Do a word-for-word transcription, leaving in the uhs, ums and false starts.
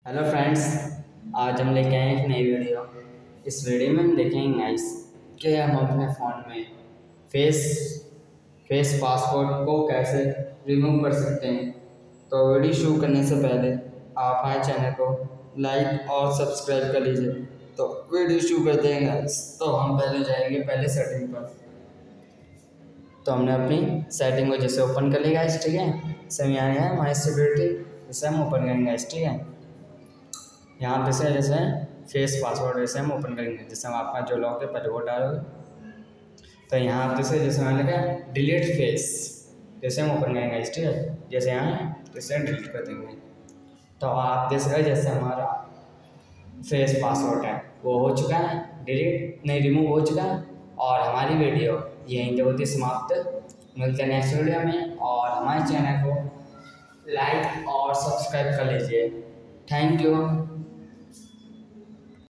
Hello friends. आज हम लेके आए हैं एक नई वीडियो। इस वीडियो में हम देखेंगे गाइस कि हम अपने फ़ोन में फेस फेस पासवर्ड को कैसे रिमूव कर सकते हैं। तो वीडियो शुरू करने से पहले आप हमारे चैनल को लाइक और सब्सक्राइब कर लीजिए। तो वीडियो शुरू करते हैं गाइस। तो हम पहले जाएंगे पहले सेटिंग पर। तो हमने अपनी सेटिंग को जैसे ओपन कर ली गाइस, ठीक है। जैसे यहाँ है हमारी सिक्योरिटी, जैसे हम ओपन करेंगे गाइस, ठीक है। यहाँ पे से जैसे फेस पासवर्ड वैसे हम ओपन करेंगे, जैसे हम आपका जो लॉक है पहले वो डालोगे। तो यहाँ पे से जैसे मैंने कहा डिलीट फेस, जैसे हम ओपन करेंगे इस, ठीक है। जैसे यहाँ जैसे डिलीट कर देंगे तो आप देख रहे जैसे हमारा फेस पासवर्ड है वो हो चुका है, डिलीट नहीं रिमूव हो चुका है। और हमारी वीडियो यहीं पे होती है समाप्त। मिलते हैं नेक्स्ट वीडियो में, और हमारे चैनल को लाइक और सब्सक्राइब कर लीजिए। Thank you.